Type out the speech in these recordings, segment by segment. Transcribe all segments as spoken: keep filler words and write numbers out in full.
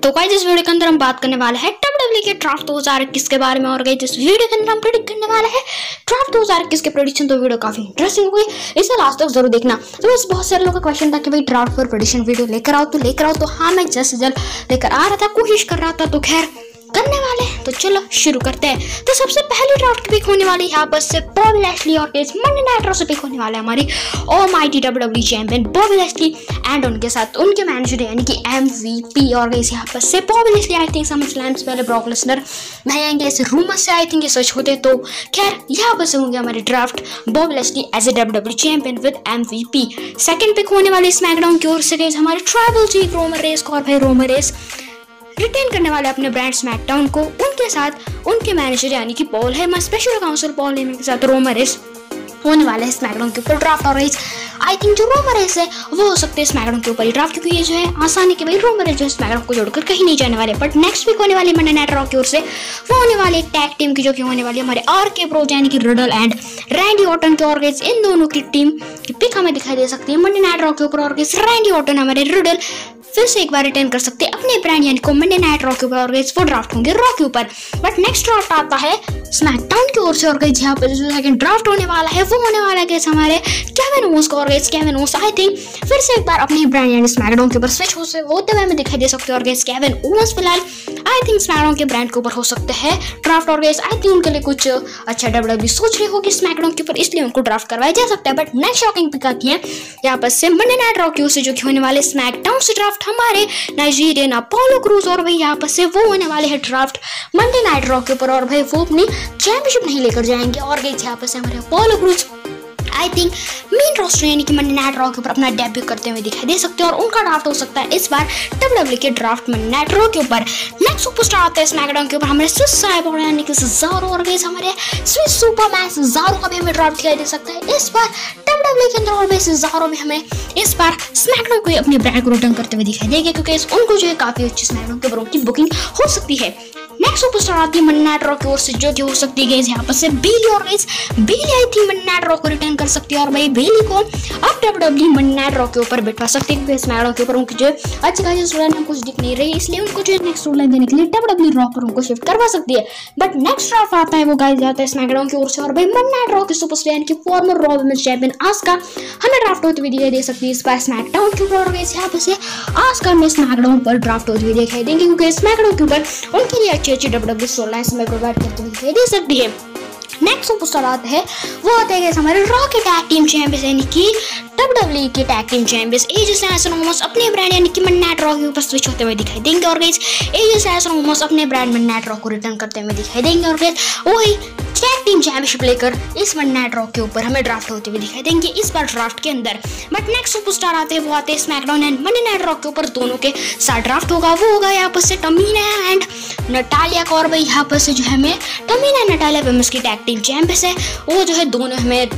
तो गाइस इस वीडियो के अंदर हम बात करने वाले हैं डब्ल्यूडब्ल्यूई के ड्राफ्ट दो हज़ार इक्कीस के बारे में। और गाइस इस वीडियो के अंदर हम प्रेडिक्ट करने वाले हैं ड्राफ्ट दो हज़ार इक्कीस के प्रेडिक्शन। तो वीडियो काफी इंटरेस्टिंग होगी, इसे लास्ट तक जरूर देखना। तो बस बहुत सारे लोगों का क्वेश्चन था कि भाई ड्राफ्ट पर प्रेडिक्शन वीडियो लेकर आओ तो लेकर आओ तो हाँ, मैं जल्द से जल्द लेकर आ रहा था, कोशिश कर रहा था, तो खैर करने वाले हैं। तो चलो शुरू करते हैं। तो सबसे पहली ड्राफ्ट की पिक होने वाली यहाँ पर से बॉबी लैशली और इस मंडे नाइट रॉ से पिक होने वाले हमारी almighty WWE champion Bobby Lashley and उनके साथ उनके मैनेजर यानी कि एमवीपी। और इस यहाँ पर से Bobby Lashley I think SummerSlam से पहले ब्रॉक लेसनर नहीं आएंगे, ऐसे रूमर से आई थिंक ये सच होते। तो खैर यहाँ पर से होंगे हमारे draft Bobby Lashley as a WWE champion with MVP. Second pick होने वाली स्मैकडाउन की ओर से हमारे ट्राइबल चीफ रोमन रेस और भाई रोमन रेस रिटेन करने वाले अपने ब्रांड स्मैकडाउन को, उनके साथ उनके मैनेजर यानी कि Paul Heyman, special counsel Paul Heyman के साथ रोमन रेस होने वाले हैं स्मैकडाउन के ऊपर ड्राफ्ट। और आई थिंक जो रोमन रेस है वो हो सकते हैं स्मैकडाउन के ऊपर ही ड्राफ्ट, क्योंकि ये जो है आसानी के भाई रोमन रेस जो है स्मैकडाउन को जोड़कर कहीं नहीं जाने वाले। बट नेक्स्ट वीक होने वाली मंडे नाइट रॉ की ओर से वो होने वाली एक टैग टीम की, जो कि होने वाली हमारे आर के प्रो यानी कि रिडल एंड रैंडी ऑर्टन के। और इन दोनों की टीम की पिक हमें दिखाई दे सकती है मंडे नाइट रॉ के ऊपर। और रैंडी ऑर्टन हमारे रिडल फिर से एक बार रिटर्न कर सकते हैं अपने ब्रांड यानी को मंडे नाइट रॉ के ऊपर। और वो ड्राफ्ट होंगे रॉ के ऊपर। बट नेक्स्ट ड्राफ्ट आता है स्मैकडाउन की ओर से। और यहाँ पर जो सेकंड ड्राफ्ट होने वाला है वो होने वाला है हमारे केविन ओवंस का। और केविन ओवंस आई थिंक फिर से एक बार अपने ब्रांड यानी स्मैकडाउन के ऊपर स्विच होते हुए हमें दिखाई दे सकते हैं। और केविन ओवंस फिलहाल आई थिंक स्मैकडाउन के ब्रांड के ऊपर हो सकते हैं ड्राफ्ट। और आई थिंक उनके लिए कुछ अच्छा डब्ल्यूडब्ल्यूई सोच रही होगी स्मैकडाउन के ऊपर, इसलिए उनको ड्राफ्ट करवाया जा सकता है। बट नेक्स्ट शॉकिंग पिक आती है यहाँ पर से मंडे नाइट रॉ की ओर से, जो कि होने वाले स्मैकडाउन से ड्राफ्ट हमारे नाइजीरियन अपोलो क्रूज। और भाई यहाँ पर से वो होने वाले हैं ड्राफ्ट मंडे नाइट रॉ के ऊपर। और भाई वो अपनी चैंपियनशिप नहीं लेकर जाएंगे। और गई यहाँ पर से हमारे Apollo Crews I think main roster यानी कि मंडे नाइट रॉ के ऊपर अपना डेब्यू करते हुए दिखाई दे सकते हैं। और उनका ड्राफ्ट हो सकता है इस बार डब्ल्यूडब्ल्यूई के ड्राफ्ट मंडे नाइट रॉ के ऊपर। नेक्स्ट सुपरस्टार आते हैं स्मैकडाउन के ऊपर हमारे स्विस साइबोर्ग यानी कि सेजारो। और गाइस हमारे स्विस सुपरमैन सेजारो का भी हमें ड्राफ्ट दिखाई दे सकता है इस बार डब्ल्यूडब्ल्यूई के अंदर। और भाई सेजारो भी हमें इस बार स्मैकडाउन को अपने ब्रांड को रिटर्न करते हुए दिखाई देंगे, क्योंकि उनको जो है काफी अच्छी स्मैकडाउन के ऊपर की बुकिंग हो सकती है। नेक्स्ट सुपरस्टार आती है मंडे नाइट रॉ की ओर से, जो कि हो सकती है यहाँ पर से बेली। और गाइस बेली आई थी मंडे नाइट रॉ को रिटर्न कर सकती है। और भाई बेली को अब डब्ल्यूडब्ल्यूई मंडे नाइट रॉ के ऊपर बिठा सकती है, क्योंकि स्मैकडाउन के ऊपर उनकी जो अच्छी खासी स्टोरी लाइन कुछ दिख नहीं रही, इसलिए उनको जो नेक्स्ट स्टोरी लाइन देने के लिए डब्ल्यूडब्ल्यूई रॉ पर उनको शिफ्ट करवा सकती है। बट नेक्स्ट ड्राफ्ट आता है वो गाइस जाता है स्मैकडाउन की ओर से। और भाई मंडे नाइट रॉ की सुपरस्टार यानी कि former Raw women's champion Asuka हमें ड्राफ्ट होते हुए दिखाई दे सकती है इस बार स्मैकडाउन के ऊपर। और गाइस यहाँ पर से आस्का में स्मैकडाउन पर ड्राफ्ट होते हुए दिखाई देंगे, क्योंकि स्मैकडाउन के ऊपर उनके लिए अच्छी अच्छी डब्ल्यूडब्ल्यूई में प्रोवाइड करते हुए दिखाई दे सकती है। नेक्स्ट सुपरस्टार आता है वो आते हैं हमारे रॉ के टैग टीम चैंपियंस यानी कि डब्ल्यूडब्ल्यूई के tag team champions AJs and Omos अपने ब्रांड यानी कि मंडे नाइट रॉ के ऊपर स्विच होते हुए दिखाई देंगे। और गाइस एजेस एंड ओमस अपने ब्रांड मंडे नाइट रॉ को रिटर्न करते हुए दिखाई देंगे। और गाइस वही टैग टीम चैंपियनशिप लेकर इस मंडे नाइट रॉ के ऊपर हमें ड्राफ्ट होते हुए दिखाई देंगे इस बार ड्राफ्ट के अंदर। बट नेक्स्ट सुपरस्टार आते हैं वो आते हैं SmackDown and Monday night Raw के ऊपर, दोनों के साथ ड्राफ्ट होगा। वो होगा यहाँ पर से टमीना एंड नटालिया का। और भाई यहाँ पर से जो है हमें टमीना एंड नटालिया वुमेन्स की टैग टीम चैंपियंस है, वो जो है दोनों हमें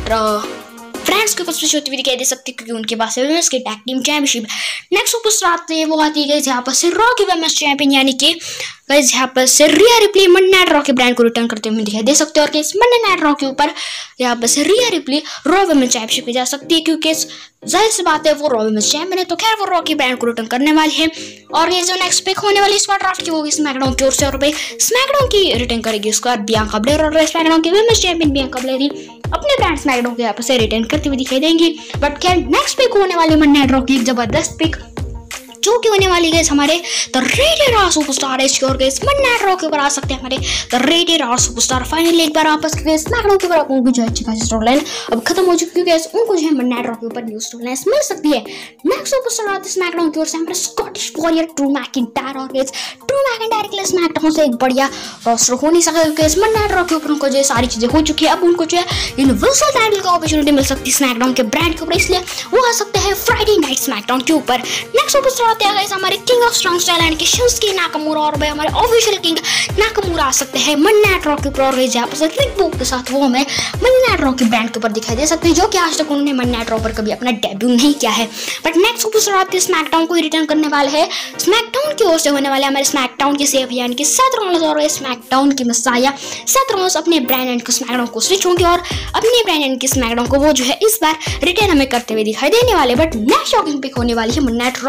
फ्रांस के ऊपर स्विच होती हुई दिखाई दे सकती है, क्योंकि उनके पास है वुमेन्स की tag team championship. Next superstar आते हैं वो आती है यहाँ पर से रॉ की वुमेन्स चैंपियन यानी कि गाइस यहाँ पर से Rhea Ripley Monday night Raw के ब्रांड को रिटर्न करते हुए दिखाई दे सकते हैं। और गाइस मंडे नाइट रॉ के ऊपर यहाँ पर से Rhea Ripley Raw women's championship पे जा सकती है, क्योंकि जाहिर सी बात है वो रॉ वुमेन्स चैंपियन है, तो खैर वो रॉ की ब्रांड को रिटर्न करने वाली है। और ये जो नेक्स्ट पिक होने वाली इस बार ड्राफ्ट की होगी स्मैकडाउन की ओर से। और भाई स्मैकडाउन की रिटर्न करेगी उसके बाद बियांका ब्लेयर। और स्मैकडाउन की वुमेन्स चैंपियन बियांका ब्लेयर ही अपने ब्रांड स्मैकडाउन के यहाँ पर से रिटर्न करते हुए दिखाई देंगी। बट खैर नेक्स्ट पिक होने वाली मंडे नाइट रॉ की एक जबरदस्त पिक, जो कि होने वाली है हमारे द रेटेड आर सुपरस्टार है। और गाइस मंडे नाइट रॉ के ऊपर आ सकते हैं हमारे the rated R superstar finally एक बार आपस के स्मैकडाउन के ऊपर उनको जो अच्छी खासी स्टोरी लाइन अब खत्म हो चुकी है, क्योंकि उनको जो है मंडे नाइट रॉ के ऊपर न्यू स्टोरी लाइन मिल सकती है। नेक्स्ट सुपरस्टार आते हैं स्मैकडाउन की ओर से हमारे स्कॉटिश वॉरियर ड्रू मैकिंटायर। और गाइस ड्रू मैकिंटायर के लिए स्मैकडाउन से एक बढ़िया रोस्टर हो नहीं सकता, क्योंकि मंडे नाइट रॉ के ऊपर उनको जो सारी चीजें हो चुकी है। अब उनको जो है यूनिवर्सल टाइटल का अपॉर्चुनिटी मिल सकती है स्मैकडाउन के ब्रांड के ऊपर, इसलिए वो आ सकते हैं फ्राइडे नाइट स्मैकडाउन के ऊपर। नेक्स्ट सुपरस्टार आते हैं गाइस हमारे किंग ऑफ स्ट्रॉन्ग स्टाइल यानी कि शिंसुके नाकामुरा। और भाई हमारे ऑफिशियल किंग नाकामुरा आ सकते हैं मंडे नाइट रॉ के ऊपर। और जहाँ पर रिक बुक के साथ वो हमें मंडे नाइट रॉ के ब्रांड के ऊपर दिखाई दे सकते हैं, जो कि आज तक उन्होंने मंडे नाइट रॉ पर कभी अपना डेब्यू नहीं किया है। बट नेक्स्ट सुपरस्टार आते हैं स्मैकडाउन को रिटर्न करने वाले हैं स्मैकडाउन की ओर से होने वाले हमारे स्मैकडाउन के सेफ यानी कि सेथ रॉलिंस। और स्मैकडाउन की मसाया सेथ रॉलिंस अपने ब्रांड एंड को स्मैकडाउन को स्विच होंगे, और अपने ब्रांड एंड के स्मैकडाउन को वो जो है इस बार रिटर्न हमें करते हुए दिखाई देने वाले। बट नेक्स्ट शॉकिंग पिक होने वाली है मंडे नाइट रॉ की तरफ से।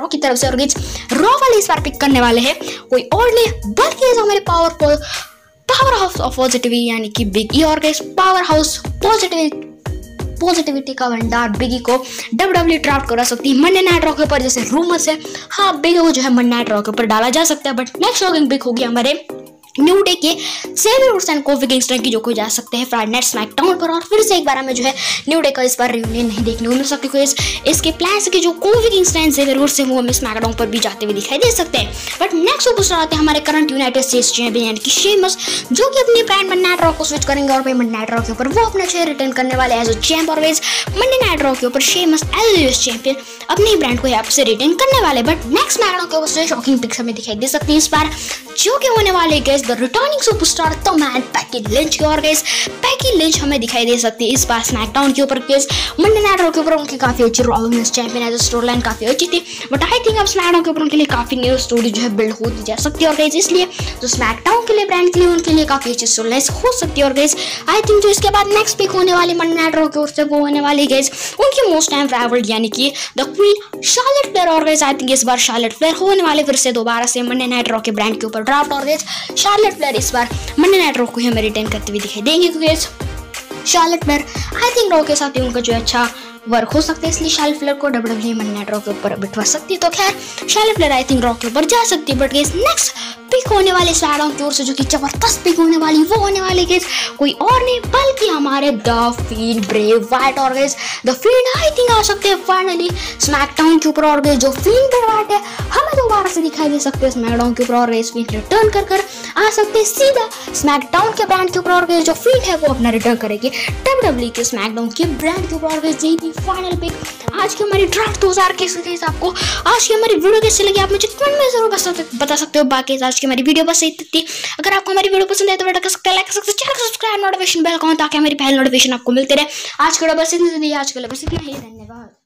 और गाइस रॉ वाले इस बार पिक करने वाले हैं कोई और नहीं बल्कि हमारे powerful power house of positivity यानी कि बिग ई और guys power house positivity positivity का भंडार बिगी को डब्ल्यूडब्ल्यूई ड्राफ्ट करा सकती है मंडे नाइट रॉ के ऊपर, जैसे रूमर्स है। हाँ, बिगी को जो है मंडे नाइट रॉ के ऊपर डाला जा सकता है, बट नेक्स्ट शॉकिंग पिक होगी हमारे न्यू डे के Xavier Woods and Kofi Kingston की, जो कोई जा सकते हैं फ्राइडे नाइट स्मैकडाउन पर। और फिर से एक बार हमें जो है न्यू डे का इस बार रियूनियन नहीं देखने को मिल सकती, क्योंकि इसके प्लान्स के जो Kofi Kingston and Xavier Woods है वो हमें स्मैकडाउन पर भी जाते हुए दिखाई दे सकते हैं। बट नेक्स्ट सुपरस्टार आते हैं हमारे करंट यूनाइटेड स्टेट्स चैंपियन यानी कि शेमस, जो कि अपनी ब्रांड मंडे नाइट रॉ को स्विच करेंगे और मंडे नाइट रॉ के ऊपर वो अपना चेयर रिटर्न करने वाले एज अ चैंप। और मंडे नाइट रॉ के ऊपर शेमस एज यूएस चैंपियन अपने ब्रांड को यहाँ से रिटर्न करने वाले। बट नेक्स्ट स्मैकडाउन के ऊपर शॉकिंग पिक्स हमें दिखाई दे सकती है इस बार, जो कि होने वाले guys the returning superstar the man Becky Lynch की। और गाइस पैकी लिंच हमें दिखाई दे सकती है इस बार स्मैकडाउन के ऊपर। गाइस मंडे नाइट रॉ के ऊपर उनकी काफी अच्छी Raw women's champion as storyline काफी अच्छी थी, बट आई थिंक अब स्मैकडाउन के ऊपर उनके लिए काफी न्यू स्टोरी जो है बिल्ड होती जा सकती है। और गाइस इसलिए जो स्मैकडाउन के लिए ब्रांड के लिए उनके लिए काफी अच्छी स्टोरी लाइन हो सकती है। और गाइस आई थिंक जो इसके बाद नेक्स्ट पिक होने वाली मंडे नाइट रॉ के ओर से वो होने वाली गाइस उनकी मोस्ट टाइम राइवल यानी कि द क्वीन शार्लेट फ्लेयर। और गाइस आई थिंक इस बार शार्लेट फ्लेयर होने वाले फिर से दोबारा से मंडे नाइट रॉ के ब्रांड के ऊपर ड्राफ्ट। और गाइस शार्लेट फ्लेयर इस बार मंडे नाइट रॉ को हमें रिटेन करते हुए दिखाई देंगे, क्योंकि Charlotte Flair I think Raw के साथ ही उनका जो अच्छा वर्क हो सकता है, इसलिए शार्लेट फ्लेयर को डब्ल्यूडब्ल्यूई मंडे नाइट रॉ के ऊपर बिठवा सकती है। तो खैर Charlotte Flair I think Raw के ऊपर जा सकती है। बट गाइस नेक्स्ट पिक होने वाले स्मैकडाउन की ओर से जो कि जबरदस्त पिक होने वाली वो होने वाली गाइस कोई और नहीं बल्कि हमारे द फील्ड ब्रे वाइट। और guys the fiend I think आ सकते हैं फाइनली स्मैकडाउन के ऊपर। और गाइस जो फील्ड ब्रे वाइट है हमें दोबारा से दिखाई दे सकते हैं स्मैकडाउन के ऊपर, और गाइस फील्ड रिटर्न कर कर आ सकते हैं सीधा स्मैकडाउन के ब्रांड के ऊपर। और गाइस जो फील्ड है वो अपना रिटर्न करेगी डब्ल्यूडब्ल्यूई के स्मैकडाउन के ब्रांड के ऊपर। और गाइस यही थी फाइनल पिक आज की हमारी ड्राफ्ट दो हज़ार इक्कीस के हिसाब को। आज की हमारी वीडियो कैसी लगी आप मुझे कमेंट में जरूर बता सकते हो। बाकी आज की हमारी वीडियो बस यही थी। अगर आपको हमारी वीडियो पसंद है तो बेटा कर सकते हैं लाइक कर सकते हैं, चैनल को सब्सक्राइब नोटिफिकेशन बेल को ताकि हमारी पहले नोटिफिकेशन आपको मिलते रहे। आज के लिए बस इतना ही, आज के लिए बस इतना ही, धन्यवाद।